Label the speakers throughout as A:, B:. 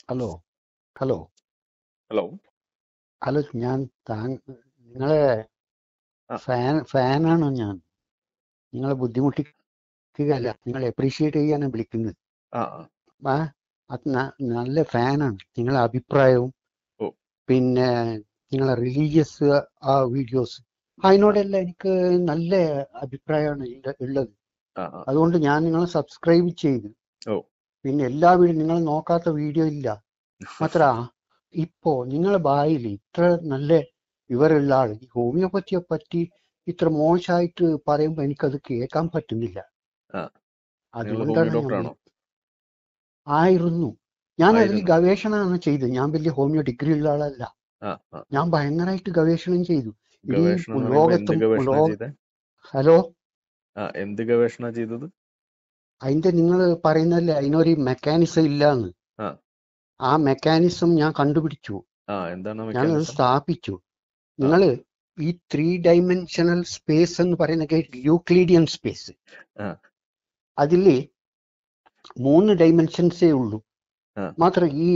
A: Hello hello
B: hello.
A: Hello ഞാൻ നിങ്ങളെ
B: ആ
A: ഫാനാണ് ഞാൻ. നിങ്ങളെ ബുദ്ധിമുട്ടിക്കുകയല്ല, നിങ്ങളെ അപ്രീഷിയേറ്റ് ചെയ്യാനാണ് വിളിക്കുന്നത്.
B: ആ ആ.
A: ആ അത് നല്ല ഫാനാണ്. നിങ്ങളെ അഭിപ്രായവും
B: ഓ.
A: പിന്നെ നിങ്ങളെ റിലീജിയസ് ആ വീഡിയോസ്
B: ആ
A: അതിനോടെല്ലാം എനിക്ക് നല്ല അഭിപ്രായമാണ് ഉള്ളത്.
B: ആ ആ.
A: അതുകൊണ്ട് ഞാൻ നിങ്ങളെ സബ്സ്ക്രൈബ് ചെയ്തു.
B: ഓ.
A: പിന്നെ എല്ലാ വീഡിയോ നിങ്ങൾ നോക്കാത്ത വീഡിയോ ഇല്ല. മാത്ര ഇപ്പോ നിങ്ങളെ ബായിൽ ഇത്ര നല്ല വിവരമുള്ള ആൾ ഈ ഹോമിയോപ്പതിയെ പറ്റി ഇത്ര മോശമായിട്ട് പറയുമ്പോൾ എനിക്കത് കേൾക്കാൻ പറ്റുന്നില്ല.
B: ആ നിങ്ങൾ ഹോമിയോ
A: അതുകൊണ്ടാണ് ഞാൻ
B: ഡോക്ടറാണോ?
A: ആയിരുന്നു. ഞാൻ അതിൽ
B: ആയിരുന്നു.
A: ഗവേഷണമാണ് ചെയ്തത്. ഞാൻ വലിയ ഹോമിയോ ഡിഗ്രി ഉള്ള ആളല്ല.
B: ആ ആ.
A: ഞാൻ ഭയങ്കരമായിട്ട് ഗവേഷണം ചെയ്തു. ഇടീ
B: ഗവേഷണം എന്ന് പറയുമ്പോ എന്ത്
A: ലോകത്തും
B: ഗവേഷണ ചെയ്തേ?
A: ഹലോ,
B: എന്ത് ഗവേഷണ ചെയ്തത്?
A: അതിന്റെ നിങ്ങൾ പറയുന്നല്ലേ അതിനൊരു മെക്കാനിസം ഇല്ലാന്ന്.
B: ആ
A: ആ മെക്കാനിസം ഞാൻ കണ്ടുപിടിച്ചു.
B: എന്താണ്
A: ഞാനത്
B: മെക്കാനിസം?
A: സ്ഥാപിച്ചു.
B: ആ
A: നിങ്ങൾ ഈ 3 ഡൈമെൻഷണൽ സ്പേസ് എന്ന് പറയുന്ന യൂക്ലീഡിയൻ സ്പേസ്,
B: ആ
A: അതിൽ 3 ഡൈമെൻഷൻസേ ഉള്ളൂ.
B: ആ.
A: മാത്രം ഈ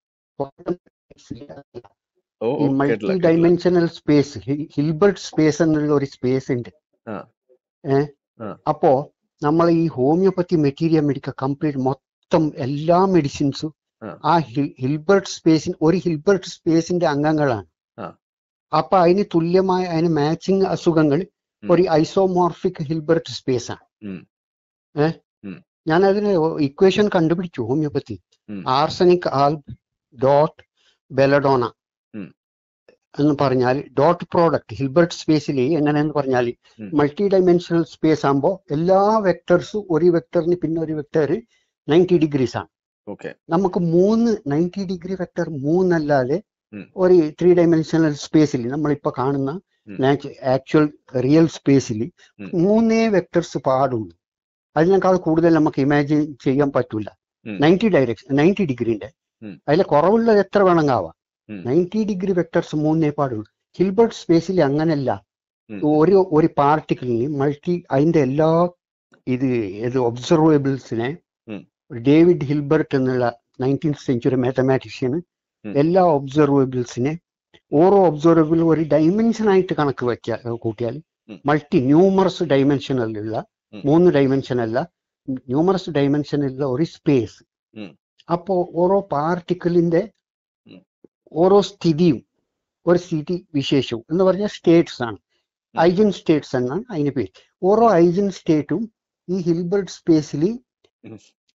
B: ഓ ഓ,
A: മൾട്ടി
B: കേട്ടില്ല കേട്ടില്ല.
A: ഡൈമെൻഷണൽ സ്പേസ്, ഹിൽബർട്ട് സ്പേസ് എന്നുള്ള ഒരു സ്പേസ് ഉണ്ട്.
B: ആ
A: ഏഹ്
B: ആ
A: അപ്പോ നമ്മൾ ഈ ഹോമിയോപ്പതി മെറ്റീരിയൽ മെഡിക്കൽ കംപ്ലീറ്റ് മൊത്തം എല്ലാ മെഡിസിൻസും
B: ആ
A: ആ ഹിൽബർട്ട് സ്പേസിന്റെ അംഗങ്ങളാണ്.
B: ആ.
A: അപ്പൊ അതിന് തുല്യമായ അതിന് മാച്ചിങ് അസുഖങ്ങൾ
B: ഉം,
A: ഒരു ഐസോമോർഫിക് ഹിൽബർട്ട് സ്പേസ് ആണ്.
B: ഉം,
A: ഏഹ്
B: ഉം,
A: ഞാൻ അതിന് ഇക്വേഷൻ കണ്ടുപിടിച്ചു. ഹോമിയോപ്പതി
B: ഉം,
A: ആർസനിക് ആൽബ് ഡോട്ട് ബെലഡോണ
B: ഉം,
A: എന്ന് പറഞ്ഞാൽ ഡോട്ട് പ്രോഡക്റ്റ് ഹിൽബർട്ട് സ്പേസിൽ എങ്ങനെയെന്ന് പറഞ്ഞാൽ
B: ഉം.
A: മൾട്ടി ഡൈമെൻഷണൽ സ്പേസ് ആകുമ്പോൾ എല്ലാ വെക്ടർസും ഒരു വെക്ടറിന് പിന്നെ ഒരു വെക്ടർ 90 ഡിഗ്രീസ് ആണ്.
B: ഓക്കെ.
A: നമുക്ക് 90 ഡിഗ്രി വെക്ടർ മൂന്നല്ലാതെ
B: ഉം,
A: ഒരു 3 ഡൈമെൻഷണൽ സ്പേസിൽ നമ്മളിപ്പോ കാണുന്ന
B: ഉം,
A: ആക്ച്വൽ റിയൽ സ്പേസിൽ
B: ഉം,
A: 3 വെക്ടർസ് പാടുള്ളൂ. അതിനേക്കാൾ കൂടുതൽ നമുക്ക് ഇമാജിൻ ചെയ്യാൻ പറ്റൂല.
B: ഉം,
A: 90 ഡിഗ്രിന്റെ
B: ഉം,
A: അതിൽ കുറവുള്ളത് എത്ര വേണമെങ്കാവാം.
B: ഉം,
A: 90 ഡിഗ്രി വെക്ടർസ് 3 പാടുള്ളൂ. ഹിൽബർട്ട് സ്പേസിൽ അങ്ങനല്ല.
B: ഉം,
A: ഒരു പാർട്ടിക്കിളിന് അതിന്റെ എല്ലാ ഇത് ഒബ്സർവേബിൾസിനെ
B: ഉം,
A: ഡേവിഡ് ഹിൽബർട്ട് എന്നുള്ള 19th സെഞ്ചുറി മാത്തമാറ്റീഷ്യന്
B: ഉം,
A: എല്ലാ ഒബ്സർവേബിൾസിനെ ഓരോ ഒബ്സർവേബിൾ ഒരു ഡൈമെൻഷൻ ആയിട്ട് കണക്ക് കൂട്ടിയാൽ
B: ഉം,
A: ന്യൂമറസ് ഡൈമെൻഷനിലുള്ള
B: ഉം,
A: 3 ഡൈമെൻഷനല്ല, ന്യൂമറസ് ഡൈമെൻഷനിലുള്ള ഒരു സ്പേസ്.
B: ഉം,
A: അപ്പോ ഓരോ പാർട്ടിക്കിളിന്റെ
B: ഉം,
A: ഓരോ സ്ഥിതിയും ഒരു സ്ഥിതി വിശേഷവും എന്ന് പറഞ്ഞാൽ സ്റ്റേറ്റ്സ് ആണ്.
B: ഉം,
A: ഐജൻ സ്റ്റേറ്റ്സ് എന്നാണ് അതിന്റെ പേര്. ഓരോ
B: ഉം,
A: ഐജൻ സ്റ്റേറ്റും ഈ ഹിൽബർട്ട് സ്പേസിൽ
B: ഉം.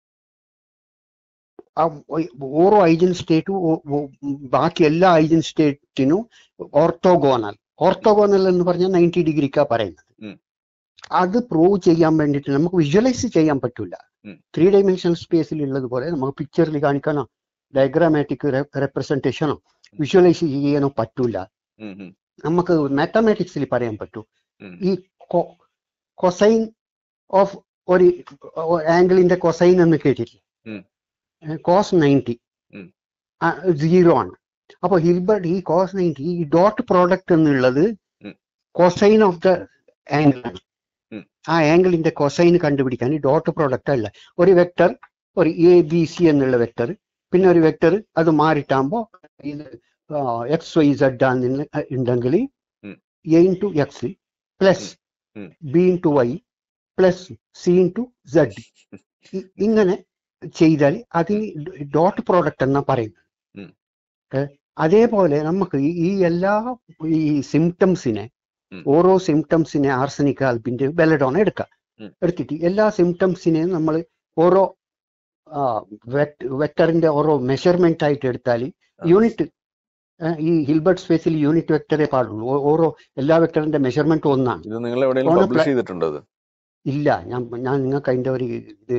A: ഓരോ ഐജൻ സ്റ്റേറ്റും ബാക്കി എല്ലാ ഐജൻ സ്റ്റേറ്റിനും ഓർത്തോഗോണൽ. ഓർത്തോഗോണൽ എന്ന് പറഞ്ഞാൽ 90 ഡിഗ്രിക്കാ പറയുന്നത്.
B: ഉം,
A: അത് പ്രൂവ് ചെയ്യാൻ വേണ്ടിയിട്ട് നമുക്ക് വിഷ്വലൈസ് ചെയ്യാൻ പറ്റൂല.
B: ഉം,
A: 3 ഡൈമെൻഷണൽ സ്പേസിൽ ഉള്ളതുപോലെ നമുക്ക് പിക്ചറിൽ കാണിക്കാനോ ഡയഗ്രാമാറ്റിക് റെപ്രസെന്റേഷനോ വിഷ്വലൈസ് ചെയ്യാനോ പറ്റൂല.
B: ഉം, ഉം,
A: നമുക്ക് മാത്തമാറ്റിക്സിൽ പറയാൻ പറ്റൂ.
B: ഉം,
A: ഈ കൊസൈൻ ഓഫ് ഒരു ആംഗിളിന്റെ കൊസൈൻ എന്ന് കേട്ടിട്ടില്ല.
B: ഉം,
A: കോസ് 90
B: ഉം,
A: 0 ആണ്. അപ്പൊ ഹിൽബർട്ട് ഈ കോസ് 90 ഈ ഡോട്ട് പ്രോഡക്റ്റ് എന്നുള്ളത്
B: ഉം,
A: കൊസൈൻ ഓഫ് ദ ആംഗിൾ ആണ്.
B: ഉം,
A: ആ ആംഗിളിന്റെ കൊസൈൻ കണ്ടുപിടിക്കാൻ ഈ ഡോട്ട് പ്രോഡക്റ്റ് അല്ല. ഒരു വെക്ടർ, ഒരു ABC എന്നുള്ള വെക്ടർ, പിന്നെ ഒരു വെക്ടർ അത് മാറിട്ടാകുമ്പോ ഇത് XYZ ഉണ്ടെങ്കിൽ
B: ഉം,
A: A ഇൻറ്റു എക്സ് പ്ലസ്
B: ഉം,
A: B into y plus C into Z. ഇങ്ങനെ ചെയ്താൽ അതിന് ഡോട്ട് പ്രോഡക്റ്റ് എന്നാ പറയുന്നത്.
B: ഉം,
A: അതേപോലെ നമുക്ക് ഈ എല്ലാ ഈ സിംറ്റംസിനെ
B: ഉം,
A: ഓരോ സിംറ്റംസിനെ ആർസനിക് ആൽബിന്റെ ബെലഡോണ
B: ഉം,
A: എടുത്തിട്ട് എല്ലാ സിംറ്റംസിനെയും നമ്മൾ ഓരോ വെക്ടറിന്റെ ഓരോ മെഷർമെന്റ് ആയിട്ട് എടുത്താൽ
B: ആ.
A: യൂണിറ്റ് ഈ ഹിൽബർട്ട് സ്പേസിൽ യൂണിറ്റ് വെക്ടറേ പാടുള്ളൂ. ഓരോ എല്ലാ വെക്ടറിന്റെ മെഷർമെന്റ് ഒന്നാണ്.
B: ഇത് നിങ്ങൾ എവിടെയെങ്കിലും പബ്ലിഷ് ചെയ്തിട്ടുണ്ടോ? ഇത്
A: ഇല്ല, ഞാൻ നിങ്ങൾക്ക് അതിന്റെ ഒരു ഇത്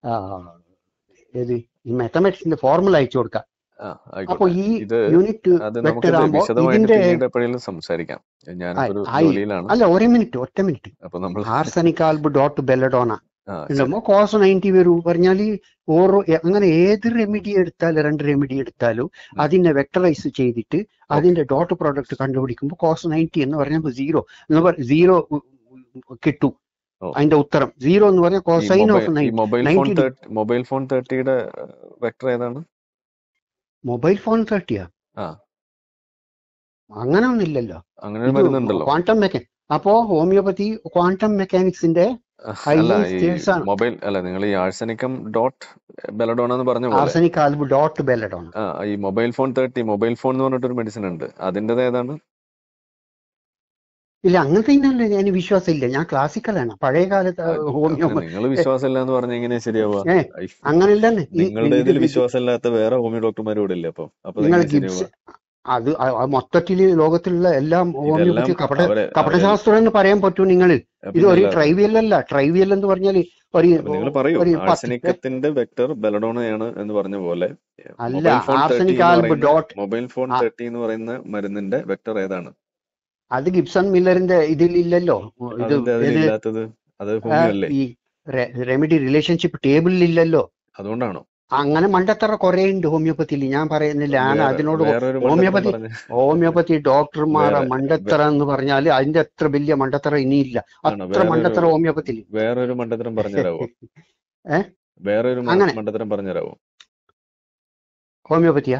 A: ഏത് ഈ മാത്തമാറ്റിക്സിന്റെ ഫോർമുല അയച്ചു കൊടുക്കാം. അപ്പൊ
B: ആയിക്കോട്ടെ.
A: ഈ
B: ഇത്
A: യൂണിറ്റ് വെക്ടർ
B: നമുക്കിത്
A: ആകുമ്പോ
B: വിശദമായിട്ട്
A: ഇതിന്റെ
B: പിന്നീട് എപ്പോഴെങ്കിലും സംസാരിക്കാം. ഞാനിപ്പോ ഒരു ജോലിയിലാണ്.
A: അല്ല, ഒറ്റ മിനിറ്റ്.
B: അപ്പൊ നമ്മൾ
A: ആർസനിക് ആൽബ് ഡോട്ട് ബെലഡോണ
B: ശരി.
A: ഉണ്ടാകുമ്പോ കോസ് 90 വരൂ പറഞ്ഞാൽ ഓരോ അങ്ങനെ ഏത് റെമിഡി എടുത്താലും 2 റെമിഡി എടുത്താലും അതിനെ വെക്ടറൈസ് ചെയ്തിട്ട് അതിന്റെ ഡോട്ട് പ്രോഡക്റ്റ് കണ്ടുപിടിക്കുമ്പോൾ കോസ് 90 എന്ന് പറഞ്ഞാൽ 0 കിട്ടും. അതിന്റെ ഉത്തരം 0 എന്ന് പറഞ്ഞാൽ കോസൈൻ ഓഫ് 90.
B: മൊബൈൽ ഫോൺ 30യുടെ വെക്ടർ ഏതാണ്?
A: മൊബൈൽ ഫോൺ 30യാ?
B: ആ
A: അങ്ങനെ ഒന്നില്ലല്ലോ.
B: അങ്ങനെ ഒരു
A: ഇത്
B: മരുന്നുണ്ടല്ലോ.
A: Quantum mechanic. അപ്പോ ഹോമിയോപ്പതി ക്വാണ്ടം മെക്കാനിക്സിന്റെ
B: അല്ല,
A: ഹൈലി
B: ഈ
A: സ്റ്റേഴ്സ് ആണ്.
B: മൊബൈൽ അല്ല, നിങ്ങൾ ഈ ആഴ്സനിക്കം ഡോട്ട് ബെലഡോണ എന്ന് പറഞ്ഞ പോലെ
A: ആർസനിക് ആൽബ് ഡോട്ട് ബെല്ലഡോൺ.
B: ഈ മൊബൈൽ ഫോൺ 30 മൊബൈൽ ഫോൺ എന്ന് പറഞ്ഞിട്ടൊരു മെഡിസിൻ ഉണ്ട്. അതിൻ്റെത് ഏതാണ്?
A: ഇല്ല, അങ്ങനത്തെ ഇന്നല്ലേ ഞാൻ വിശ്വാസമില്ല. ഞാൻ ക്ലാസിക്കലാണ്, പഴയ കാലത്ത് ഹോമിയോ.
B: നിങ്ങൾ വിശ്വാസമില്ല എന്ന് പറഞ്ഞാൽ എങ്ങനെയാ ശരിയാവുക?
A: അങ്ങനെയല്ലെന്ന്.
B: നിങ്ങളുടെ ഇതിൽ വിശ്വാസമില്ലാത്ത വേറെ ഹോമിയോ ഡോക്ടർമാരും ഇവിടെ ഇല്ലേ? അപ്പൊ
A: നിങ്ങൾ
B: അതെങ്ങനെ ശരിയാവുക?
A: അത് മൊത്തത്തില് ലോകത്തിലുള്ള എല്ലാം
B: ഇതെല്ലാം
A: ഹോമിയോപ്പതി
B: അവരെ
A: കപടശാസ്ത്രം എന്ന് പറയാൻ പറ്റൂ നിങ്ങൾ. ഇത് ഒരു ട്രൈവിയൽ അല്ല. ട്രൈവിയൽ എന്ന് പറഞ്ഞാൽ
B: നിങ്ങൾ പറയൂ, ആർസനിക്കത്തിന്റെ വെക്ടർ ബെലഡോണയാണ് എന്ന് പറഞ്ഞ പോലെ
A: അല്ല. Arsenic alb dot
B: mobile phone 30 എന്ന് പറയുന്ന മരുന്നിന്റെ വെക്ടർ ഏതാണ്?
A: അത് ഗിബ്സൺ മില്ലറിന്റെ ഇതിലില്ലല്ലോ. ഇത്
B: ഇല്ലാത്തത് അത് ഹോമിയോ അല്ലേ?
A: ഈ റെമഡി റിലേഷൻഷിപ്പ് ടേബിളിൽ ഇല്ലല്ലോ.
B: അതുകൊണ്ടാണോ?
A: അങ്ങനെ മണ്ടത്തറ കുറെ ഉണ്ട് ഹോമിയോപ്പതിയിൽ. ഞാൻ പറയുന്നില്ല, ഞാൻ അതിനോട് ഹോമിയോപ്പതി ഡോക്ടർമാരെ മണ്ടത്തറ എന്ന് പറഞ്ഞാൽ അതിന്റെ അത്ര വലിയ മണ്ടത്തറ ഇനിയില്ല. അത്ര മണ്ടത്തറ ഹോമിയോപ്പതിയിൽ.
B: വേറൊരു മണ്ടത്തരം പറഞ്ഞുതരാവോ? വേറൊരു മണ്ടത്തരം പറഞ്ഞുതരാവോ
A: ഹോമിയോപ്പതിയാ?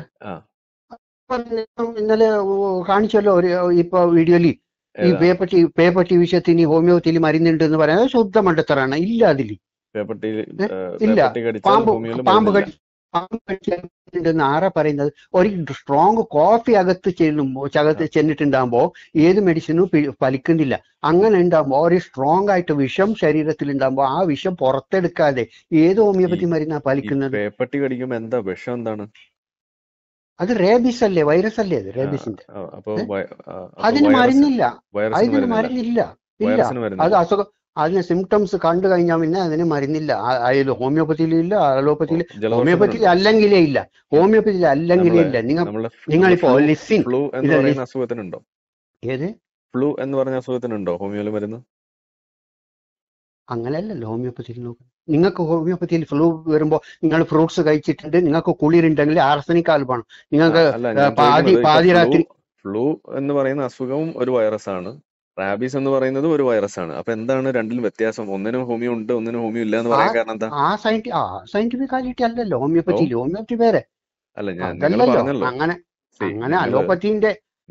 A: ഇന്നലെ കാണിച്ചല്ലോ ഇപ്പൊ വീഡിയോയില്. ഈ പേപ്പട്ടി വിഷയത്തിന് ഹോമിയോപ്പതിയിൽ മരുന്നുണ്ട് എന്ന് പറയാൻ ശുദ്ധ മണ്ടത്തറാണ്. ഇല്ല, അതില് ഇല്ല. പാമ്പ് കടിച്ചുണ്ടെന്ന് ആരാ പറയുന്നത്? ഒരു സ്ട്രോങ് കോഫി അകത്ത് ചെന്നിട്ടുണ്ടാകുമ്പോ ഏത് മെഡിസിനും ഫലിക്കുന്നില്ല. അങ്ങനെ ഉണ്ടാകുമ്പോ ഒരു സ്ട്രോങ് ആയിട്ട് വിഷം ശരീരത്തിൽ ഉണ്ടാകുമ്പോ ആ വിഷം പുറത്തെടുക്കാതെ ഏത് ഹോമിയോപ്പതി മരുന്നാ ഫലിക്കുന്നത്?
B: പേപ്പട്ടി കടിക്കുമ്പോ എന്താ വിഷം? എന്താണ്
A: അത്? റേബീസ് അല്ലേ, വൈറസ് അല്ലേ അത്? റേബീസിന്റെ അതിന് മരുന്നില്ല. അതിന് മരുന്നില്ല. ഇല്ല, അത് അസുഖം. അതിന് സിംറ്റംസ് കണ്ടു കഴിഞ്ഞാൽ പിന്നെ അതിന് മരുന്നില്ല. അതിൽ ഹോമിയോപ്പതിയിലും ഇല്ല, അലോപ്പതിയിൽ. ഹോമിയോപ്പതിയിൽ അല്ലെങ്കിലേ ഇല്ല. ഹോമിയോപ്പതിയിൽ അല്ലെങ്കിലേ ഇല്ല. നിങ്ങളിപ്പോ ലിസിൻ
B: അസുഖത്തിനുണ്ടോ?
A: ഏത്
B: ഫ്ലൂ എന്ന് പറഞ്ഞ അസുഖത്തിനുണ്ടോ ഹോമിയോയിൽ മരുന്ന്?
A: അങ്ങനെയല്ലല്ലോ ഹോമിയോപ്പതിയിൽ നോക്കുന്നത്. നിങ്ങൾക്ക് ഹോമിയോപ്പതിയിൽ ഫ്ലൂ വരുമ്പോ നിങ്ങൾ ഫ്രൂട്ട്സ് കഴിച്ചിട്ടുണ്ട്, നിങ്ങൾക്ക് കുളിരുണ്ടെങ്കിൽ ആർസനിക് ആൽബാണ് നിങ്ങൾക്ക് പാതിരാത്രി.
B: ഫ്ലൂ എന്ന് പറയുന്ന അസുഖവും ഒരു വൈറസാണ്, റാബീസ് എന്ന് പറയുന്നത് ഒരു വൈറസാണ്. അപ്പൊ എന്താണ് രണ്ടിലും വ്യത്യാസം? ഒന്നിനും ഹോമിയോ ഉണ്ട്, ഒന്നിനും ഹോമിയോ ഇല്ല എന്ന് പറയാൻ കാരണം എന്താ?
A: സയന്റിഫിക്കാലിറ്റി അല്ലല്ലോ ഹോമിയോപ്പതിയിൽ. ഹോമിയോപ്പതി വേറെ
B: അല്ല.
A: അങ്ങനെ അലോപ്പത്തിന്റെ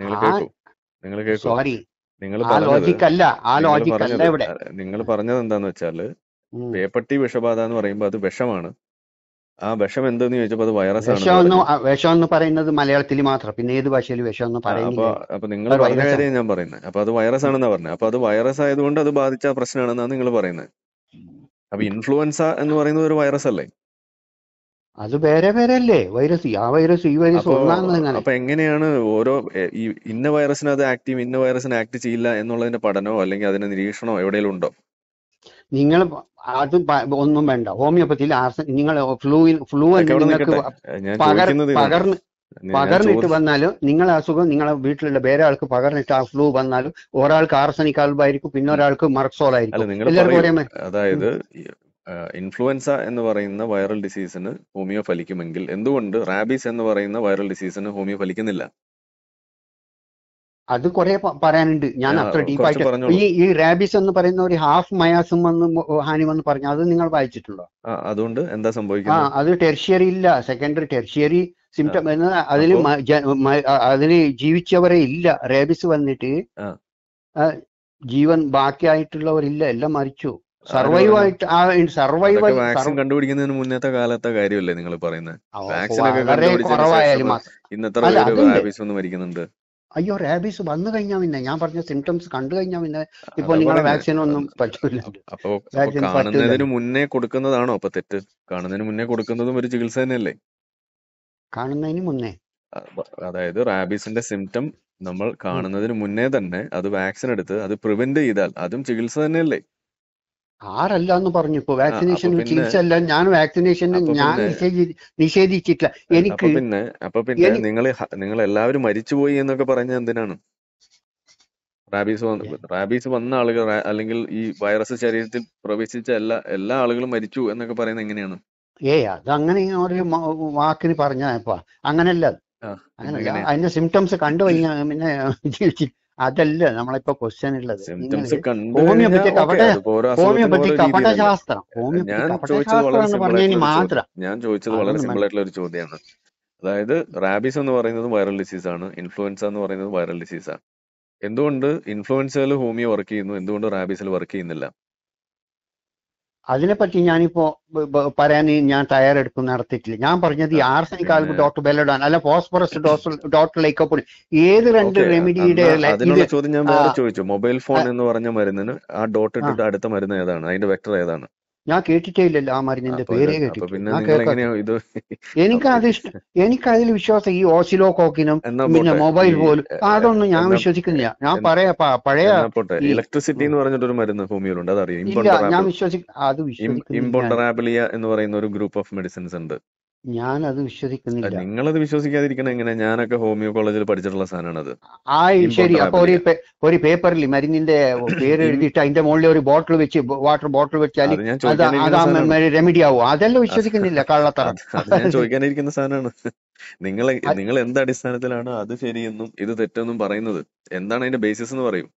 A: സോറി ഇവിടെ
B: നിങ്ങൾ പറഞ്ഞത് എന്താന്ന് വെച്ചാല് പേപ്പട്ടി വിഷബാധ എന്ന് പറയുമ്പോ അത് വിഷമാണ്. ആ വിഷം എന്തെന്ന് ചോദിച്ചപ്പോ അത് വൈറസാണ്.
A: വിഷം എന്ന് പറയുന്നത് മലയാളത്തിൽ മാത്രം, പിന്നെ ഏത് ഭാഷയിൽ വിഷം എന്ന് പറയുന്നത്?
B: അപ്പൊ നിങ്ങൾ പറഞ്ഞ കാര്യം ഞാൻ പറയുന്നത്. അപ്പൊ അത് വൈറസ് ആണെന്നാ പറഞ്ഞത്. അപ്പൊ അത് വൈറസ് ആയതുകൊണ്ട് അത് ബാധിച്ച പ്രശ്നമാണെന്നാണ് നിങ്ങൾ പറയുന്നത്. അപ്പൊ ഇൻഫ്ലുവൻസ എന്ന് പറയുന്നത് ഒരു വൈറസ് അല്ലേ?
A: അത് വേറെ വേറെ അല്ലേ വൈറസ്? ആ വൈറസ് ഈ വൈറസ് ഒന്നാണ്.
B: അപ്പൊ എങ്ങനെയാണ് ഓരോ ഈ ഇന്ന വൈറസിന് അത് ആക്റ്റീവ്, ഇന്ന വൈറസിന് ആക്ട് ചെയ്യില്ല എന്നുള്ളതിന്റെ പഠനമോ അല്ലെങ്കിൽ അതിന്റെ നിരീക്ഷണമോ എവിടെയെങ്കിലും ഉണ്ടോ?
A: നിങ്ങൾ അത് ഒന്നും വേണ്ട. ഹോമിയോപ്പതിയിൽ നിങ്ങൾ ഫ്ലൂ നിങ്ങൾക്ക് പകർന്നിട്ട് വന്നാലും നിങ്ങളെ അസുഖം നിങ്ങളെ വീട്ടിലുള്ള വേറെ ആൾക്ക് പകർന്നിട്ട് ആ ഫ്ലൂ വന്നാലും ഒരാൾക്ക് ആർസനിക് ആൽബായിരിക്കും, പിന്നെ ഒരാൾക്ക് മർക്സോൾ ആയിരിക്കും.
B: അതായത് ഇൻഫ്ലുവൻസ എന്ന് പറയുന്ന വൈറൽ ഡിസീസിന് ഹോമിയോ ഫലിക്കുമെങ്കിൽ എന്തുകൊണ്ട് റാബീസ് എന്ന് പറയുന്ന വൈറൽ ഡിസീസിന് ഹോമിയോ ഫലിക്കുന്നില്ല?
A: അത് കുറെ പറയാനുണ്ട്. ഞാൻ അത്ര ഡീപ്പായിട്ട് ഈ റാബീസ് എന്ന് പറയുന്ന ഒരു ഹാഫ് മയാസം വന്ന് ഹാനി വന്ന് പറഞ്ഞു, അത് നിങ്ങൾ വായിച്ചിട്ടുണ്ടോ?
B: അതുകൊണ്ട് എന്താ സംഭവിക്കുന്നത്?
A: അത് ടെർഷ്യറി ഇല്ല, സെക്കൻഡറി ടെർഷ്യറി സിംറ്റം എന്നത് അതിന് ജീവിച്ചവരെ ഇല്ല. റാബീസ് വന്നിട്ട് ജീവൻ ബാക്കിയായിട്ടുള്ളവരില്ല, എല്ലാം മരിച്ചു.
B: വാക്സിൻ കണ്ടുപിടിക്കുന്നതിന് മുന്നത്തെ കാലത്തെ കാര്യമല്ലേ നിങ്ങൾ പറയുന്നത്? വാക്സിൻ ഒക്കെ കണ്ടുപിടിച്ചതിന് ഇന്നത്തെ റാബീസ് ഒന്ന് മരിക്കുന്നുണ്ട്.
A: അയ്യോ, റാബീസ് വന്നു കഴിഞ്ഞാൽ പിന്നെ ഞാൻ പറഞ്ഞ സിംറ്റംസ് കണ്ടു കഴിഞ്ഞാൽ പിന്നെ ഇപ്പൊ നിങ്ങളെ വാക്സിൻ ഒന്നും പറ്റൂല.
B: അപ്പൊ കാണുന്നതിന് മുന്നേ കൊടുക്കുന്നതാണോ അപ്പൊ തെറ്റ്? കാണുന്നതിന് മുന്നേ കൊടുക്കുന്നതും ഒരു ചികിത്സ തന്നെയല്ലേ?
A: കാണുന്നതിന് മുന്നേ,
B: അതായത് റാബീസിന്റെ സിംറ്റം നമ്മൾ കാണുന്നതിന് മുന്നേ തന്നെ അത് വാക്സിൻ എടുത്ത് അത് പ്രിവെന്റ് ചെയ്താൽ അതും ചികിത്സ തന്നെയല്ലേ?
A: ആരല്ല എന്ന് പറഞ്ഞു. ഇപ്പൊ വാക്സിനേഷൻ ചികിത്സ അല്ല. ഞാൻ വാക്സിനേഷൻ ഞാൻ നിഷേധിച്ചിട്ടില്ല. എനിക്ക്
B: പിന്നെ നിങ്ങൾ എല്ലാവരും മരിച്ചുപോയി എന്നൊക്കെ പറഞ്ഞ എന്തിനാണ്? റാബീസ് വന്ന ആളുകൾ അല്ലെങ്കിൽ ഈ വൈറസ് ശരീരത്തിൽ പ്രവേശിച്ച എല്ലാ ആളുകളും മരിച്ചു എന്നൊക്കെ പറയുന്നത് എങ്ങനെയാണ്?
A: അതങ്ങനെ ഒരു വാക്കിന് പറഞ്ഞപ്പ അങ്ങനല്ല. അതിന്റെ സിംറ്റംസ് കണ്ടു കഴിഞ്ഞാൽ പിന്നെ അതല്ല നമ്മളിപ്പോ ക്വസ്റ്റ്യൻ ഉള്ളത്. ഹോമിയോപ്പതി കപടശാസ്ത്രം എന്ന് പറഞ്ഞതിന് മാത്രം.
B: ഞാൻ ചോദിച്ചത് വളരെ സിമ്പിൾ ആയിട്ടുള്ള ഒരു ചോദ്യമാണ്. അതായത് റാബീസ് എന്ന് പറയുന്നത് വൈറൽ ഡിസീസ് ആണ്, ഇൻഫ്ലുവൻസ എന്ന് പറയുന്നത് വൈറൽ ഡിസീസ് ആണ്. എന്തുകൊണ്ട് ഇൻഫ്ലുവൻസയിൽ ഹോമിയോ വർക്ക് ചെയ്യുന്നു, എന്തുകൊണ്ട് റാബീസിൽ വർക്ക് ചെയ്യുന്നില്ല?
A: അതിനെപ്പറ്റി ഞാനിപ്പോ പറയാൻ ഞാൻ തയ്യാറെടുപ്പ് നടത്തിയിട്ടില്ല. ഞാൻ പറഞ്ഞത് ഈ ആർസനിക് ആൽബ് ഡോക്ടർ ബെല്ലഡോൺ അല്ല ഫോസ്ഫറസ് ഡോക്ടർ ലൈക്കോപ്പൊടി ഏത് രണ്ട്
B: ഓക്കെ,
A: റെമിഡിയുടെ
B: അതിനുള്ള
A: ഇത്
B: ചോദ്യം ഞാൻ വേറെ ചോദിച്ചു. മൊബൈൽ ഫോൺ എന്ന് പറഞ്ഞ മരുന്നിന് ആ ഡോട്ട്
A: ആ,
B: ഇട്ടിട്ട് അടുത്ത മരുന്ന് ഏതാണ്, അതിന്റെ വെക്ടർ ഏതാണ്?
A: ഞാൻ കേട്ടിട്ടേ ഇല്ലല്ലോ ആ മരുന്നിന്റെ
B: അപ്പൊ
A: പേരേ
B: അപ്പൊ
A: കേട്ടിട്ടില്ല,
B: പിന്നെ
A: ഞാൻ
B: നിങ്ങൾ
A: കേൾക്കാത്ത.
B: എങ്ങനെയാ ഇത്?
A: എനിക്കത് ഇഷ്ടം, എനിക്കതിൽ വിശ്വാസം ഈ ഓസിലോകോക്കിനും
B: എന്നാ
A: പിന്നെ
B: പോട്ടെ, ഈ
A: മൊബൈൽ പോലും അതൊന്നും ഞാൻ
B: എന്നാ
A: വിശ്വസിക്കുന്നില്ല. ഞാൻ പറയാ പഴയ
B: എന്നാ പോട്ടെ,
A: ഈ
B: ഇലക്ട്രിസിറ്റി എന്ന് പറഞ്ഞിട്ടൊരു മരുന്ന് ഹോമിയോയിലുണ്ട്, അതറിയോ?
A: ഇല്ല, ഞാൻ അത് വിശ്വസിക്കുന്നില്ല.
B: ഇമ്പോണ്ടറാബിലിയ എന്ന് പറയുന്ന ഒരു ഗ്രൂപ്പ് ഓഫ് മെഡിസിൻസ് ഉണ്ട്.
A: ഞാൻ അത് വിശ്വസിക്കുന്നില്ല.
B: നിങ്ങളത് വിശ്വസിക്കാതിരിക്കണ എങ്ങനെ? ഞാനൊക്കെ ഹോമിയോ കോളേജിൽ പഠിച്ചിട്ടുള്ള സാധനമാണത്.
A: ശരി. അപ്പൊ
B: ഇമ്പോണ്ടറാബിലിയ
A: ഒരു പേപ്പറിൽ മരുന്നിന്റെ പേര് എഴുതിയിട്ട് അതിന്റെ മുകളിൽ ഒരു ബോട്ടിൽ വെച്ച് വാട്ടർ ബോട്ടിൽ വെച്ചാൽ
B: അത് ഞാൻ
A: അത്
B: ചോദിക്കാനിരിക്കുന്ന
A: അതാ
B: സാധനമാണ്.
A: റെമിഡി ആവും. അതെല്ലാം വിശ്വസിക്കുന്നില്ല, കള്ളത്തരം.
B: അത് ഞാൻ ചോദിക്കാനിരിക്കുന്ന സാധനമാണ്. നിങ്ങൾ എന്ത് അടിസ്ഥാനത്തിലാണ് അത് ശരിയെന്നും ഇത് തെറ്റെന്നും പറയുന്നത്? എന്താണ് അതിന്റെ ബേസിസ് എന്ന് പറയൂ.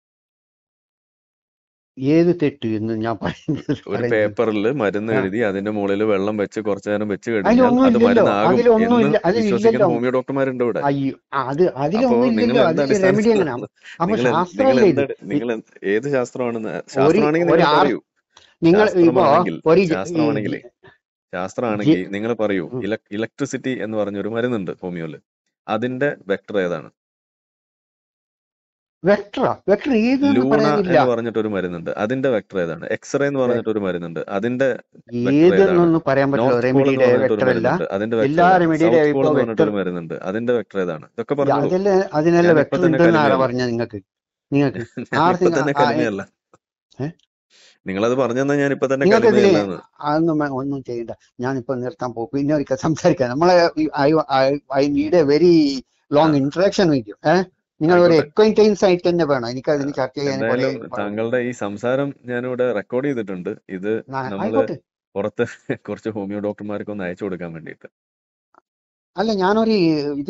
A: ഏത് തെറ്റ് എന്ന് ഞാൻ
B: ഒരു പേപ്പറിൽ മരുന്ന് എഴുതി അതിന്റെ മുകളിൽ വെള്ളം വെച്ച് കുറച്ചു നേരം വെച്ച് കഴിഞ്ഞാൽ
A: അതിലൊന്നും
B: അത്
A: ഇല്ലല്ലോ,
B: മരുന്നാകും
A: അതിലൊന്നും
B: എന്ന്
A: ഇല്ല,
B: വിശ്വസിക്കുന്ന
A: അതിലില്ലല്ലോ.
B: ഹോമിയോ ഡോക്ടർമാരുണ്ട് ഇവിടെ.
A: അയ്യോ,
B: അപ്പോ
A: അതിലൊന്നും
B: നിങ്ങൾ
A: ഇല്ലല്ലോ.
B: എന്ത്
A: അതിൽ റെമിഡി എങ്ങനെ?
B: അടിസ്ഥാനത്തിലാണ്
A: അപ്പൊ
B: നിങ്ങൾ
A: ശാസ്ത്രമല്ലേ ഇത്?
B: നിങ്ങൾ ഏത് ശാസ്ത്രമാണെന്ന്?
A: ഒരു
B: ശാസ്ത്രമാണെങ്കിൽ
A: ഒരു
B: നിങ്ങൾ
A: ആർ
B: പറയൂ.
A: നിങ്ങൾ ഇപ്പോ ഒരു
B: ശാസ്ത്രമാണെങ്കിൽ നിങ്ങൾ പറയൂ. ഇലക്ട്രിസിറ്റി എന്ന് പറഞ്ഞൊരു മരുന്നുണ്ട് ഹോമിയോയില്, അതിന്റെ വെക്ടർ ഏതാണ്?
A: വെക്ടർ ഏതെന്ന്
B: ലൂണ
A: പറയാനില്ല.
B: എന്ന് പറഞ്ഞിട്ടൊരു മരുന്നുണ്ട്, അതിന്റെ വെക്ടർ ഏതാണ്? എക്സ്റേ എന്ന് പറഞ്ഞിട്ടൊരു മരുന്നുണ്ട്, അതിന്റെ വെക്ടർ ഏതാണ്?
A: ഏതെന്നൊന്നും പറയാൻ പറ്റില്ല.
B: നോർത്ത് പോൾ എന്ന്
A: റെമിഡിയുടെ
B: പറഞ്ഞിട്ടൊരു
A: വെക്ടർ അല്ല,
B: മരുന്നുണ്ട്, അതിന്റെ വെക്ടർ
A: എല്ലാ
B: ഏതാണ്?
A: റെമിഡിയുടെ
B: സൗത്ത് പോൾ
A: ഇപ്പൊ
B: എന്ന്
A: വെക്ടർ
B: പറഞ്ഞിട്ടൊരു മരുന്നുണ്ട്, അതിന്റെ വെക്ടർ ഏതാണ്? ഇതൊക്കെ പറഞ്ഞോളൂ.
A: അതിനെല്ലാം
B: ഞാൻ ഇപ്പൊ
A: വെക്ടർ
B: തന്നെ
A: ഉണ്ടെന്ന് ആരാ
B: കലിമയല്ല,
A: പറഞ്ഞത് നിങ്ങൾക്ക്?
B: ഞാൻ ഇപ്പൊ തന്നെ കലിമയല്ല. നിങ്ങളത് പറഞ്ഞെന്നാ ഞാൻ ഇപ്പൊ തന്നെ
A: നിങ്ങൾക്ക് ഇതില്
B: കലിമയല്ല എന്ന്.
A: ഒന്നും ചെയ്യണ്ട. ഞാനിപ്പോ നിർത്താൻ പോകും, പിന്നെ ഒരിക്കൽ സംസാരിക്കാം. നമ്മളെ I need a very
B: ah,
A: long interaction with you. നിങ്ങൾ ഒരു
B: ആയിക്കോട്ടെ.
A: അക്വൈന്റൻസ് ആയിട്ട് തന്നെ വേണം. എനിക്ക് അതിന് ചർച്ച ചെയ്യാൻ കുറെ
B: എന്തായാലും താങ്കളുടെ ഈ സംസാരം ഞാനിവിടെ റെക്കോർഡ് ചെയ്തിട്ടുണ്ട്. ഇത് നമ്മള്
A: ആയിക്കോട്ടെ.
B: പുറത്ത് കുറച്ച് ഹോമിയോ ഡോക്ടർമാർക്ക് ഒന്ന് അയച്ചു കൊടുക്കാൻ വേണ്ടിയിട്ട്.
A: അല്ല, ഞാനൊരു ഇത്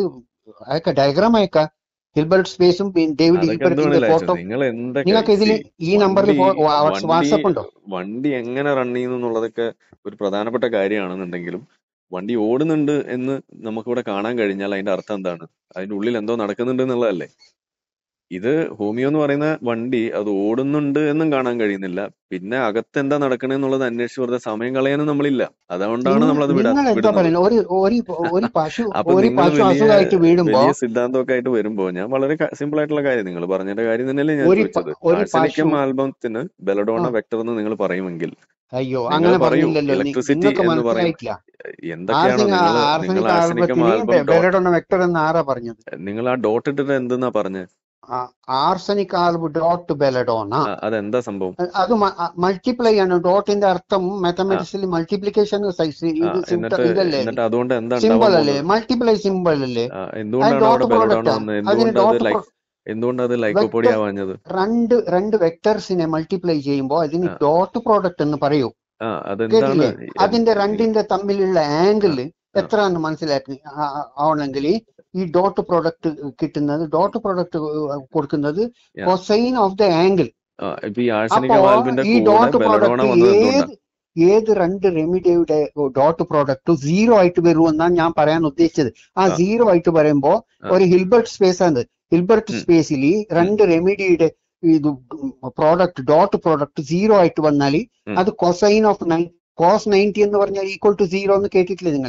A: ഡയഗ്രാം അയക്കാം. ഹിൽബർട്ട് സ്പേസും ഡേവിഡ്
B: അതൊക്കെ
A: ഹിൽബർട്ടിന്റെ
B: എന്തുവേണേലും അയച്ചു.
A: ഫോട്ടോ
B: നിങ്ങൾ എന്തൊക്കെ
A: നിങ്ങൾക്ക് ഇതിൽ ഈ നമ്പറിൽ
B: വണ്ടി
A: വാട്സപ്പ് ഉണ്ടോ?
B: വണ്ടി എങ്ങനെ റൺ ചെയ്യുന്നു എന്നുള്ളതൊക്കെ ഒരു പ്രധാനപ്പെട്ട കാര്യമാണെന്നുണ്ടെങ്കിലും വണ്ടി ഓടുന്നുണ്ട് എന്ന് നമുക്കിവിടെ കാണാൻ കഴിഞ്ഞാൽ അതിന്റെ അർത്ഥം എന്താണ്? അതിന്റെ ഉള്ളിൽ എന്തോ നടക്കുന്നുണ്ട് എന്നുള്ളതല്ലേ. ഇത് ഹോമിയോ എന്ന് പറയുന്ന വണ്ടി അത് ഓടുന്നുണ്ട് എന്നും കാണാൻ കഴിയുന്നില്ല. പിന്നെ അകത്ത് എന്താ നടക്കണെന്നുള്ളത് അന്വേഷിച്ച് വെറുതെ സമയം കളയാനും നമ്മളില്ല. അതുകൊണ്ടാണ് നമ്മളത്
A: നിങ്ങൾ എന്താ
B: വിടുന്നത്.
A: പറയുന്നത്? ഒരു പശു
B: അപ്പൊ നിങ്ങൾ
A: അസുഖമായിട്ട് വീഴുമ്പോ
B: വലിയ സിദ്ധാന്തമൊക്കെ ആയിട്ട് വരുമ്പോ ഞാൻ വളരെ സിമ്പിൾ ആയിട്ടുള്ള കാര്യം, നിങ്ങൾ പറഞ്ഞതിന്റെ കാര്യം തന്നെയല്ലേ ഞാൻ ചോദിച്ചത്.
A: ഒരു പശു
B: ആർസെനിക്കം ആൽബത്തിന് ബെലഡോണ വെക്ടർ എന്ന് നിങ്ങൾ പറയുമെങ്കിൽ
A: അയ്യോ,
B: നിങ്ങൾ
A: അങ്ങനെ
B: പറയൂ
A: പറഞ്ഞില്ലല്ലോ.
B: ഇലക്ട്രിസിറ്റി
A: നിങ്ങൾക്ക്
B: എന്ന് പറയും.
A: മനസ്സിലായിട്ടില്ല.
B: എന്തൊക്കെയാണോ നിങ്ങൾ
A: ആർസനിക്
B: ആർസെനിക്കം
A: ആൽബത്തിന്
B: ആൽബം ഡോട്ട്,
A: ബെലഡോണ വെക്ടർ എന്ന് ആരാ പറഞ്ഞത്?
B: നിങ്ങൾ ആ ഡോട്ട് ഇട്ടിട്ട് എന്തെന്നാ പറഞ്ഞത്?
A: ആർസനിക് ആൽബ് ഡോട്ട് ബെലഡോണ,
B: അതെന്താ സംഭവം?
A: അത് മൾട്ടിപ്ലൈ ആണ്. ഡോട്ടിന്റെ അർത്ഥം മാത്തമാറ്റിക്സിൽ മൾട്ടിപ്ലിക്കേഷൻ സൈസ്. ഇതല്ലേ,
B: എന്നിട്ട് അതുകൊണ്ട് എന്താ
A: സിമ്പിൾ
B: ഉണ്ടാവാൻ
A: അല്ലേ?
B: പോകുന്നത്?
A: മൾട്ടിപ്ലൈ സിമ്പിൾ അല്ലേ?
B: എന്തുകൊണ്ടാണ്
A: ഡോട്ട്
B: അവിടെ ബെലഡോണ
A: പ്രോഡക്റ്റ്.
B: വന്നത്?
A: അതിന്
B: എന്തുകൊണ്ട് അത് ലൈക്കോപ്പൊടി ആവാഞ്ഞത്?
A: രണ്ട് വെക്ടേഴ്സിനെ മൾട്ടിപ്ലൈ ചെയ്യുമ്പോൾ അതിന് ഡോട്ട് പ്രോഡക്റ്റ് എന്ന് പറയൂ.
B: അതെന്താണ്?
A: അതിന്റെ രണ്ടിന്റെ തമ്മിലുള്ള ആംഗിൾ എത്ര എന്ന് മനസ്സിലാക്കി ആവണമെങ്കിൽ ഈ ഡോട്ട് പ്രോഡക്റ്റ് കിട്ടുന്നത്, ഡോട്ട് പ്രോഡക്റ്റ് കൊടുക്കുന്നത് കൊസൈൻ ഓഫ് ദ ആംഗിൾ.
B: ഇപ്പൊ ഈ
A: അപ്പോ ഈ ഡോട്ട് പ്രോഡക്റ്റ് ഏത് രണ്ട് റെമിഡിയുടെ ഡോട്ട് പ്രോഡക്റ്റ് 0 ആയിട്ട് വരുമെന്നാണ് ഞാൻ പറയാൻ ഉദ്ദേശിച്ചത്. ആ 0 ആയിട്ട് പറയുമ്പോ ഒരു ഹിൽബർട്ട് സ്പേസ് ആണ്. ഹിൽബർട്ട് സ്പേസിൽ രണ്ട് റെമിഡിയുടെ ഇത് പ്രോഡക്റ്റ് ഡോട്ട് പ്രോഡക്റ്റ് 0 ആയിട്ട് വന്നാൽ അത് കൊസൈൻ ഓഫ് കോസ് 90 എന്ന് പറഞ്ഞാൽ ഈക്വൽ ടു 0 എന്ന് കേട്ടിട്ടില്ലേ നിങ്ങൾ?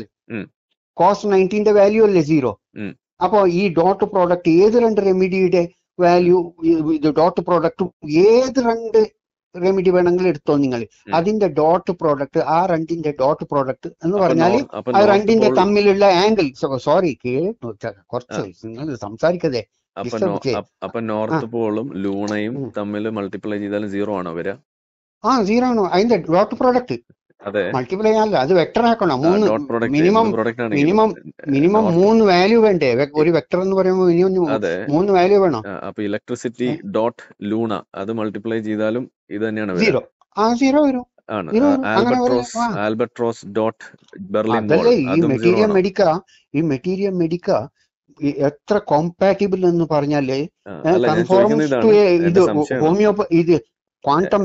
A: കോസ് 90ന്റെ വാല്യൂ അല്ലേ 0. അപ്പോ ഈ ഡോട്ട് പ്രോഡക്റ്റ് ഏത് രണ്ട് റെമിഡിയുടെ വാല്യൂ, ഇത് ഡോട്ട് പ്രോഡക്റ്റ് ഏത് രണ്ട് റെമിഡി വേണമെങ്കിലും എടുത്തോ നിങ്ങൾ, അതിന്റെ ഡോട്ട് പ്രോഡക്റ്റ്, ആ രണ്ടിന്റെ ഡോട്ട് പ്രോഡക്റ്റ് എന്ന് പറഞ്ഞാൽ ആ രണ്ടിന്റെ തമ്മിലുള്ള ആംഗിൾ. സോറി, കുറച്ച് നിങ്ങൾ സംസാരിക്കതേ.
B: അപ്പൊ നോർത്ത് പോളും ലൂണയും തമ്മിൽ മൾട്ടിപ്ലൈ ചെയ്താലും 0 ആണോ വരിക?
A: 0 ആണോ? അതിന്റെ ഡോട്ട് പ്രോഡക്റ്റ് മൾട്ടിപ്ലൈ ആണല്ലോ, അത് വെക്ടർ ആക്കണം. മിനിമം 3 വാല്യൂ വേണ്ടേ? ഒരു വെക്ടർ എന്ന് പറയുമ്പോൾ മിനിമം 3 വാല്യൂ വേണം.
B: അപ്പൊ ഇലക്ട്രിസിറ്റി ഡോട്ട് ലൂണ അത് മൾട്ടിപ്ലൈ ചെയ്താലും ഇത് തന്നെയാണ്
A: 0. 0 വരും.
B: ആൽബട്രോസ് ഡോട്ട് ബെർലിൻ
A: അതല്ലേ ഈ മെറ്റീരിയൽ മെഡിക്ക എത്ര കോമ്പാറ്റിബിൾ എന്ന് പറഞ്ഞാലേ ഇത് ഇത് ക്വാണ്ടം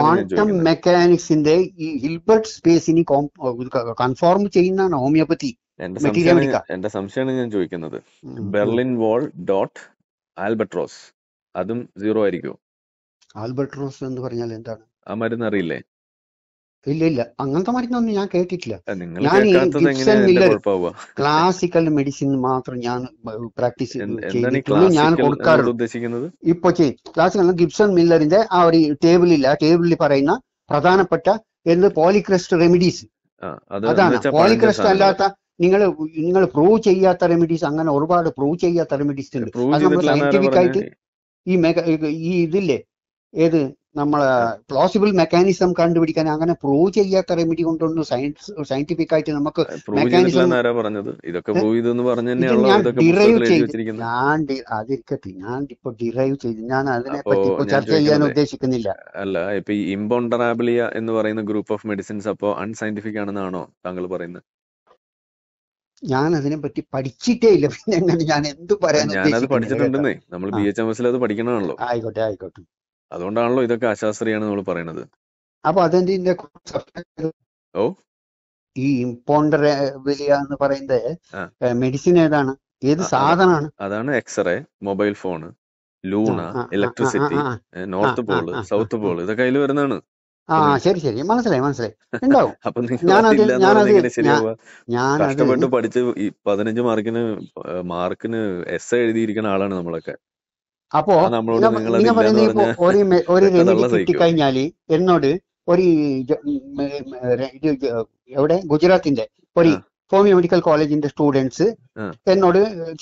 A: മെക്കാനിക്സിന്റെ ഈ ഹിൽബർട്ട് സ്പേസിന് കൺഫോർം ചെയ്യുന്നതാണ് ഹോമിയോപ്പതി. മെറ്റീരിയൽ മെഡിക്ക.
B: എന്റെ സംശയമാണ് ഞാൻ ചോദിക്കുന്നത്. ബെർലിൻ വാൾ ഡോട്ട് ആൽബട്രോസ് അതും 0 ആയിരിക്കുമോ?
A: ആൽബർട്രോസ് എന്ന് പറഞ്ഞാൽ എന്താണ്?
B: ആ മരുന്ന് അറിയില്ലേ?
A: ഇല്ല, അങ്ങനത്തെ മരുന്നൊന്നും ഞാൻ കേട്ടിട്ടില്ല.
B: നിങ്ങൾ
A: ഞാൻ ഈ
B: കേൾക്കാത്തത്
A: ഗിബ്സൺ
B: എങ്ങനെയാ എന്റെ
A: മില്ലർ
B: കുഴപ്പമാവുക?
A: ക്ലാസിക്കൽ മെഡിസിൻ മാത്രം ഞാൻ പ്രാക്ടീസ്
B: എന്താണ് ഈ
A: ചെയ്തിട്ടുള്ളൂ, ഞാൻ
B: ക്ലാസിക്കൽ എന്നോട്
A: കൊടുക്കാറുള്ളൂ.
B: ഉദ്ദേശിക്കുന്നത്?
A: ഇപ്പൊ ക്ലാസിക്കൽ ഗിബ്സൺ മില്ലറിന്റെ ആ ഒരു ടേബിളില്ല, ടേബിളിൽ പറയുന്ന പ്രധാനപ്പെട്ട പോളിക്രസ്റ്റ് റെമിഡീസ്,
B: അത് എന്ന്
A: അതാണ്.
B: വെച്ചാൽ പഴഞ്ചൻ
A: പോളിക്രസ്റ്റ്
B: സാധനങ്ങൾ.
A: അല്ലാത്ത നിങ്ങൾ പ്രൂവ് ചെയ്യാത്ത റെമിഡീസ്, അങ്ങനെ ഒരുപാട് പ്രൂവ് ചെയ്യാത്ത റെമിഡീസ് ഉണ്ട്.
B: പ്രൂവ്
A: അത് നമ്മൾ
B: ചെയ്തിട്ടില്ല എന്നാരാ
A: സയന്റിഫിക്
B: പറഞ്ഞേ?
A: ആയിട്ട് ഈ ഇതില്ലേ, ഏത് നമ്മളെ പ്ലോസിബിൾ മെക്കാനിസം കണ്ടുപിടിക്കാൻ അങ്ങനെ പ്രൂവ് ചെയ്യാത്ത റെമിഡി കൊണ്ടൊന്നും സയന്റിഫിക് ആയിട്ട് നമുക്ക്
B: പ്രൂവ് ചെയ്തിട്ടില്ല
A: മെക്കാനിസം
B: എന്നാരാ പറഞ്ഞത്? ഇതൊക്കെ പ്രൂവ് ചെയ്തെന്ന് പറഞ്ഞു
A: ഇത്
B: തന്നെയാണല്ലോ
A: ഞാൻ
B: ഇതൊക്കെ
A: ഡിറൈവ്
B: പുസ്തകത്തിൽ എഴുതി
A: ചെയ്ത്
B: വെച്ചിരിക്കുന്നത്.
A: അതിരിക്കട്ടെ, ഞാൻ ഇപ്പൊ ഡിറൈവ് ചെയ്ത് ഞാൻ അതിനെ
B: അപ്പോ
A: പറ്റി ഇപ്പൊ
B: ഞാൻ
A: ചർച്ച ചെയ്യാൻ
B: ചോദിക്കുന്നത്,
A: ഉദ്ദേശിക്കുന്നില്ല.
B: അല്ല ഇപ്പൊ ഈ ഇമ്പോണ്ടറാബിലിയ എന്ന് പറയുന്ന ഗ്രൂപ്പ് ഓഫ് മെഡിസിൻസ് അപ്പോ അൺസയന്റിഫിക് ആണെന്നാണോ താങ്കൾ പറയുന്നത്?
A: ഞാൻ അതിനെ പറ്റി പഠിച്ചിട്ടേ ഇല്ല, പിന്നെ എങ്ങനെ ഞാൻ എന്ത് പറയാൻ
B: ഞാനത്
A: ഉദ്ദേശിക്കുന്നില്ല കേട്ടോ.
B: പഠിച്ചിട്ടുണ്ടെന്നേ. നമ്മൾ
A: ആ,
B: BHMS അത് പഠിക്കണമാണല്ലോ.
A: ആയിക്കോട്ടെ.
B: അതുകൊണ്ടാണല്ലോ ഇതൊക്കെ അശാസ്ത്രീയാണ് നമ്മൾ പറയണത്.
A: അപ്പൊ അതിന്റെ
B: ഓ
A: ഈ ഇമ്പോണ്ടറബിലിയ എന്ന് പറയുന്നത്
B: ആ
A: മെഡിസിൻ ഏതാണ്, ഏത്
B: അ- അത
A: സാധനമാണ്?
B: അതാണ് എക്സ്റേ, മൊബൈൽ ഫോണ്, ലൂണ,
A: ആ, ആ, ആ, ആ,
B: ഇലക്ട്രിസിറ്റി,
A: ആ,
B: നോർത്ത്
A: ആ,
B: പോള്,
A: ആ,
B: സൗത്ത് പോള്, ഇതൊക്കെ അതിൽ വരുന്നതാണ്.
A: ആ,
B: അപ്പൊ
A: ശരി, മനസ്സിലായി. ഉണ്ടാവും.
B: അപ്പൊ നിങ്ങൾ
A: ഞാനത്
B: അതില്ല എന്ന് പറയുന്നത് എങ്ങനെ ശരിയാവുക?
A: ഞാനത്
B: കഷ്ടപ്പെട്ട് പഠിച്ച് ഈ 15 മാർക്കിന് എസ് എഴുതിയിരിക്കുന്ന ആളാണ് നമ്മളൊക്കെ.
A: അപ്പോ
B: നമ്മളോട് നിങ്ങൾ
A: നിങ്ങൾ
B: അതില്ല എന്ന്
A: പറയുന്ന ഇപ്പൊ
B: പറഞ്ഞാൽ
A: ഒരു
B: പെറ്റ
A: റെമിഡി
B: തള്ള സഹിക്കോ?
A: കിട്ടിക്കഴിഞ്ഞാല് എന്നോട് ഒരു ഇത് എവിടെ ഗുജറാത്തിന്റെ ഒരു
B: ആ
A: ഹോമിയോ മെഡിക്കൽ കോളേജിന്റെ സ്റ്റുഡൻസ്
B: ആ
A: എന്നോട്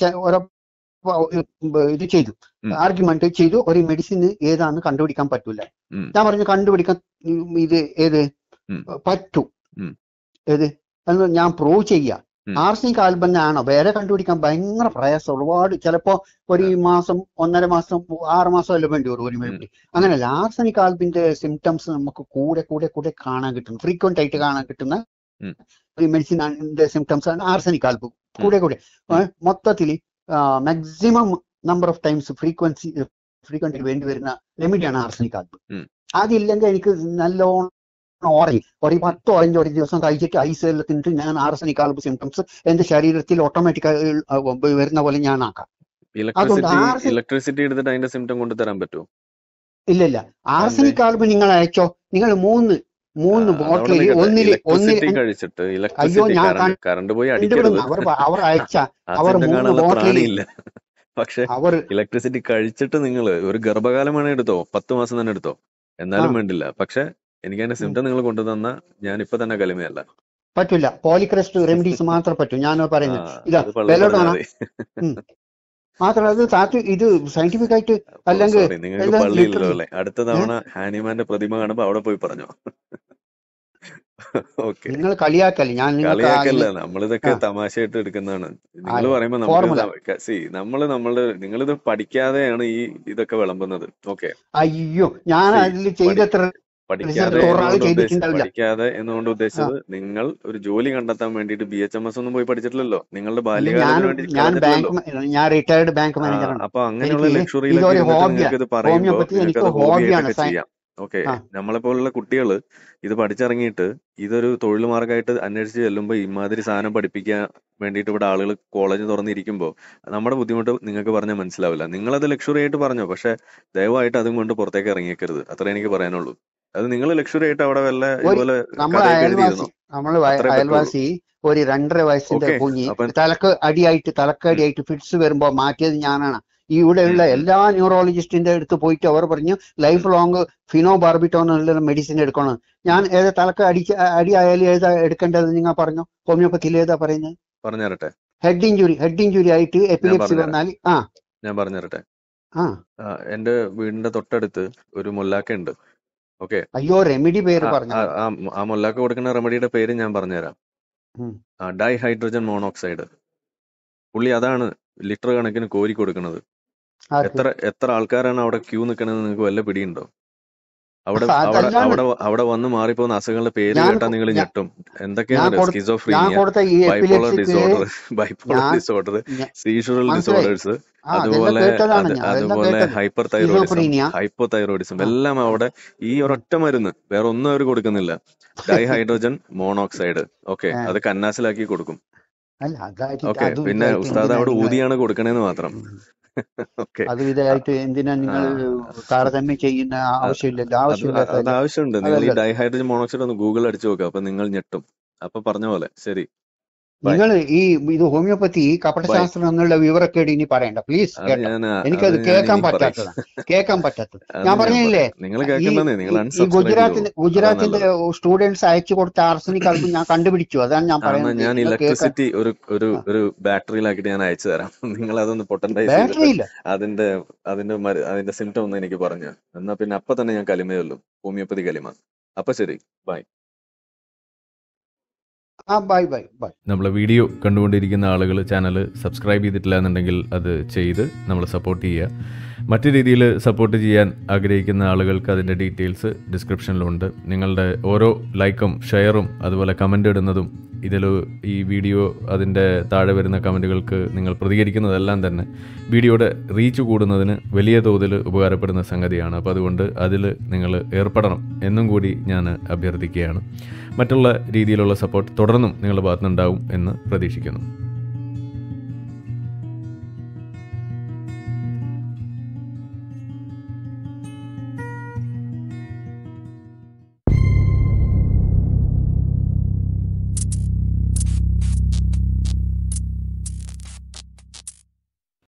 A: ഇത് ചെയ്തു,
B: ഉം,
A: ആർഗ്യുമെന്റ് ചെയ്തു, ഒരു മെഡിസിൻ ഏതാന്ന് കണ്ടുപിടിക്കാൻ പറ്റൂല.
B: ഉം,
A: ഞാൻ പറഞ്ഞു കണ്ടുപിടിക്കാൻ ഇത് ഏത്
B: ഉം,
A: പറ്റൂ,
B: ഉം,
A: ഏത് എന്ന് ഞാൻ പ്രൂവ് ചെയ്യാം.
B: ഉം,
A: ആർസനിക് ആൽബം ആണോ വേറെ കണ്ടുപിടിക്കാൻ ഭയങ്കര പ്രയാസം, ഒരുപാട് ചിലപ്പോ ഒരു മാസം, 1.5 മാസം, 6 മാസം എല്ലാം വേണ്ടി വരും ഒരു
B: ഉം,
A: മെഡിസിൻ. അങ്ങനെയല്ല, ആർസനിക് ആൽബിന്റെ സിംറ്റംസ് നമുക്ക് കൂടെ കാണാൻ കിട്ടും, ഫ്രീക്വന്റ് ആയിട്ട് കാണാൻ കിട്ടുന്ന
B: ഉം,
A: ഒരു മെഡിസിന്റെ സിംറ്റംസ് ആണ് ആർസനിക് ആൽബം.
B: ഉം,
A: കൂടെ മൊത്തത്തിൽ maximum number of times frequent വേണ്ടി വരുന്ന റെമിഡിയാണ് ആർസനിക് ആൽബം.
B: ഉം.
A: അതില്ലെങ്കിൽ എനിക്ക് നല്ലോണം ഓറഞ്ച് ഒരു 10 ഓറഞ്ച് ഒരു ദിവസം കഴിച്ചിട്ട് ഐസ് എല്ലാം തിന്നിട്ട് ഞാൻ ആർസനിക് ആൽബം സിംറ്റംസ് എന്റെ ശരീരത്തിൽ ഓട്ടോമാറ്റിക്കായി വരുന്ന പോലെ ഞാൻ ആക്കാം. അതുകൊണ്ട്
B: ഇലക്ട്രിസിറ്റി എടുത്തിട്ട് അതിന്റെ സിംറ്റം കൊണ്ട് തരാൻ പറ്റുമോ?
A: ഇല്ല, ആർസനിക് ആൽബം നിങ്ങൾ അയച്ചോ, നിങ്ങൾ മൂന്ന് ബോട്ടിൽ
B: ഇലക്ട്രിസിറ്റി കഴിച്ചിട്ട്
A: അയ്യോ ഞാൻ
B: കറണ്ട് പോയി അടിക്കരുത്.
A: അവർ അയച്ച
B: ആ
A: അവർ
B: സിംറ്റം
A: 3
B: കാണാനുള്ള
A: ബോട്ടിൽ
B: പ്രാണിയില്ല. പക്ഷെ
A: അവർ
B: ഇലക്ട്രിസിറ്റി കഴിച്ചിട്ട് നിങ്ങൾ ഒരു ഗർഭകാലം വേണേ എടുത്തോ, 10 മാസം തന്നെ എടുത്തോ, എന്നാലും വേണ്ടില്ല. പക്ഷെ എനിക്ക് അതിന്റെ സിംറ്റം നിങ്ങൾ കൊണ്ടുതന്ന ഞാൻ ഇപ്പൊ തന്നെ കലിമയല്ല.
A: പറ്റൂല. പോളിക്രസ്റ്റ് റെമഡീസ് മാത്രം പറ്റും. ഞാൻ പറയുന്നത് ഇതാ
B: അത് പള്ളി
A: ബെലോഡോണ
B: പറഞ്ഞാൽ
A: മാത്രം, അത് ഇത് സയന്റിഫിക് ആയിട്ട് അല്ലെങ്കിൽ
B: സോറി, നിങ്ങൾക്ക് പള്ളിയില്ലല്ലോ അല്ലെ? അടുത്ത തവണ ഹാനിമാന്റെ പ്രതിമ കാണുമ്പോ അവിടെ പോയി പറഞ്ഞോ. ഓക്കെ,
A: നിങ്ങൾ കളിയാക്കല്ലേ, ഞാൻ
B: കളിയാക്കല്ല, നമ്മളിതൊക്കെ തമാശയായിട്ട് എടുക്കുന്നതാണ്. നിങ്ങൾ പറയുമ്പോ നിങ്ങളിത് പഠിക്കാതെയാണ് ഇതൊക്കെ വിളമ്പുന്നത്. ഓക്കെ,
A: അയ്യോ ഞാൻ അതിൽ ചെയ്തത്ര
B: പഠിക്കാതെ എന്നുകൊണ്ട് ഉദ്ദേശിച്ചത് നിങ്ങൾ ഒരു ജോലി കണ്ടെത്താൻ വേണ്ടിയിട്ട് BHMS ഒന്നും പോയി പഠിച്ചിട്ടില്ലല്ലോ. നിങ്ങളുടെ ബാല്യകാലത്തിന് വേണ്ടി കളഞ്ഞിട്ടില്ലല്ലോ.
A: ഞാൻ റിട്ടയർഡ് ബാങ്ക് മാനേജറാണ്.
B: അപ്പൊ അങ്ങനെയുള്ള ലക്ഷറിയിലൊക്കെ നിങ്ങൾക്ക് ഇത് പറയുമ്പോൾ നിങ്ങൾക്ക് അത് ഹോബിയായിട്ടൊക്കെ ചെയ്യാം. ഓക്കെ, നമ്മളെ പോലുള്ള കുട്ടികൾ ഇത് പഠിച്ചിറങ്ങിയിട്ട് ഇതൊരു തൊഴിൽ മാർഗമായിട്ട് അന്വേഷിച്ച് ചെല്ലുമ്പോൾ ഇമാതിരി സാധനം പഠിപ്പിക്കാൻ വേണ്ടിയിട്ട് ഇവിടെ ആളുകൾ കോളേജ് തുറന്നിരിക്കുമ്പോൾ നമ്മുടെ ബുദ്ധിമുട്ട് നിങ്ങൾക്ക് പറഞ്ഞാൽ മനസ്സിലാവില്ല. നിങ്ങളത് ലക്ഷറി ആയിട്ട് പറഞ്ഞോ, പക്ഷെ ദയവായിട്ട് അതും കൊണ്ട് പുറത്തേക്ക് ഇറങ്ങിയേക്കരുത്. അത്രേ എനിക്ക് പറയാനുള്ളൂ. അത് നിങ്ങൾ ലക്ഷറി ആയിട്ട് അവിടെ വല്ല ഇതുപോലെ കഥയൊക്കെ എഴുതിയിരുന്നോ?
A: അയൽവാസി ഒരു 2.5 വയസ്സിന്റെ കുഞ്ഞി തലക്കടിയായിട്ട് ഫിറ്റ്സ് വരുമ്പോ മാറ്റിയത് ഞാനാണ്. ഇവിടെയുള്ള എല്ലാ ന്യൂറോളജിസ്റ്റിന്റെ അടുത്ത് പോയിട്ട് അവർ പറഞ്ഞു ലൈഫ് ലോങ് ഫിനോബാർബിറ്റോൺ എന്നുള്ള മെഡിസിൻ എടുക്കണം. ഞാൻ ഏതാ തലക്ക് അടിയായാലും ഏതാ എടുക്കേണ്ടത് നിങ്ങൾ പറഞ്ഞു? ഹോമിയോപ്പത്തിയിൽ ഏതാ പറയുന്നത്?
B: പറഞ്ഞുതരട്ടെ.
A: ഹെഡ് ഇഞ്ചുറി ആയിട്ട് എപ്പിലെപ്സി വന്നാൽ
B: ഞാൻ പറഞ്ഞുതരട്ടെ. എന്റെ വീടിന്റെ തൊട്ടടുത്ത് ഒരു മുല്ലാക്ക ഉണ്ട്. ഓക്കെ,
A: അയ്യോ റെമഡി പേര് പറഞ്ഞു.
B: ആ മുല്ലാക്ക കൊടുക്കുന്ന റെമഡിയുടെ പേര് ഞാൻ പറഞ്ഞുതരാം. Dihydrogen monoxide. പുള്ളി അതാണ് ലിറ്റർ കണക്കിന് കോരി കൊടുക്കുന്നത്. എത്ര ആൾക്കാരാണ് അവിടെ ക്യൂ നിൽക്കണമെന്ന് നിങ്ങൾക്ക് വല്ല പിടിയുണ്ടോ? അവിടെ വന്ന് മാറിപ്പോകുന്ന അസുഖങ്ങളുടെ പേര് കേട്ടാൽ നിങ്ങൾ ഞെട്ടും. എന്തൊക്കെയാണ്? Schizophrenia, bipolar disorder, seizural disorders, അതുപോലെ ഹൈപ്പർ തൈറോയിഡിസം എല്ലാം അവിടെ ഈ ഒരൊറ്റ മരുന്ന്, വേറെ ഒന്നും അവർ കൊടുക്കുന്നില്ല. Dihydrogen monoxide. ഓക്കെ, അത് കന്നാസിലാക്കി കൊടുക്കും.
A: അല്ല അതായിട്ട്
B: ഓക്കെ,
A: അതും
B: പിന്നെ
A: ഇതായിട്ട്
B: ഉസ്താദ്
A: എന്തിനാ
B: അവിടെ
A: നിങ്ങൾ
B: ഊതിയാണ് കൊടുക്കണേന്ന് മാത്രം. ഓക്കെ.
A: അതും ഇതായിട്ട് എന്തിനാ നിങ്ങൾ താരതമ്യം ചെയ്യുന്ന ആവശ്യമില്ലല്ലോ,
B: അത്
A: ആവശ്യമില്ലാത്തതല്ലേ
B: ആവശ്യമുണ്ട്. നിങ്ങൾ ഈ
A: അതല്ലല്ലോ.
B: ഡൈഹൈഡ്രജൻ മോണോക്സൈഡ് ഒന്ന് ഗൂഗിൾ അടിച്ചു നോക്കുക, അപ്പൊ നിങ്ങൾ ഞെട്ടും. അപ്പൊ പറഞ്ഞ പോലെ ശരി. ബൈ
A: നിങ്ങൾ ഈ ഇത് ഹോമിയോപ്പതി
B: ബൈ.
A: കപടശാസ്ത്രം എന്നുള്ള വിവരക്കേട് ഇനി പറയണ്ട പ്ലീസ്,
B: അത്
A: കേട്ടോ.
B: ഞാൻ
A: എനിക്കത്
B: ഞാൻ
A: കേൾക്കാൻ
B: ഇനിയും പറയും.
A: പറ്റാത്തത്.
B: അത്
A: ഞാൻ
B: ഞാൻ
A: പറഞ്ഞില്ലേ,
B: പറയും. നിങ്ങൾ
A: ഈ
B: കേൾക്കണ്ടെന്നേ, നിങ്ങൾ
A: ഈ ഈ
B: അൺസബ്സ്ക്രൈബ് ചെയ്തോളൂ. അതാ
A: ഗുജറാത്തിന്റെ
B: നല്ലത്.
A: സ്റ്റുഡൻസ് അയച്ചു കൊടുത്ത ആർസനിക് അല്പം ഞാൻ കണ്ടുപിടിച്ചു. അതാണ് ഞാൻ
B: എന്നാ
A: പറയുന്നത്.
B: ഞാൻ
A: നിങ്ങൾ കേൾക്കാൻ
B: ഇലക്ട്രിസിറ്റി ഒരു ബാറ്ററിയിലാക്കിയിട്ട് ഞാൻ അയച്ചു തരാം. നിങ്ങൾ അതൊന്ന് പൊട്ടൻഡൈസ് ചെയ്തിട്ട്
A: ബാറ്ററി ഇല്ല.
B: അതിന്റെ അതിന്റെ സിംറ്റം ഒന്ന് എനിക്ക് പറഞ്ഞു. എന്നാ പിന്നെ അപ്പൊ തന്നെ ഞാൻ കലിമയുള്ളൂ, ഹോമിയോപ്പതി കലിമ. അപ്പൊ ശരി, ബൈ.
A: ബൈ.
C: നമ്മളെ വീഡിയോ കണ്ടുകൊണ്ടിരിക്കുന്ന ആളുകൾ ചാനൽ സബ്സ്ക്രൈബ് ചെയ്തിട്ടില്ല എന്നുണ്ടെങ്കിൽ അത് ചെയ്ത് നമ്മളെ സപ്പോർട്ട് ചെയ്യുക. മറ്റു രീതിയിൽ സപ്പോർട്ട് ചെയ്യാൻ ആഗ്രഹിക്കുന്ന ആളുകൾക്ക് അതിൻ്റെ ഡീറ്റെയിൽസ് ഡിസ്ക്രിപ്ഷനിലുണ്ട്. നിങ്ങളുടെ ഓരോ ലൈക്കും ഷെയറും അതുപോലെ കമൻ്റ് ഇടുന്നതും ഇതിൽ ഈ വീഡിയോ അതിൻ്റെ താഴെ വരുന്ന കമൻറ്റുകൾക്ക് നിങ്ങൾ പ്രതികരിക്കുന്നതെല്ലാം തന്നെ വീഡിയോയുടെ റീച്ച് കൂടുന്നതിന് വലിയ തോതിൽ ഉപകാരപ്പെടുന്ന സംഗതിയാണ്. അപ്പോൾ അതുകൊണ്ട് അതിൽ നിങ്ങൾ ഏർപ്പെടണം എന്നും കൂടി ഞാൻ അഭ്യർത്ഥിക്കുകയാണ്. മറ്റുള്ള രീതിയിലുള്ള സപ്പോർട്ട് തുടർന്നും നിങ്ങളുടെ ഭാഗത്തുനിന്നുണ്ടാവും എന്ന് പ്രതീക്ഷിക്കുന്നു.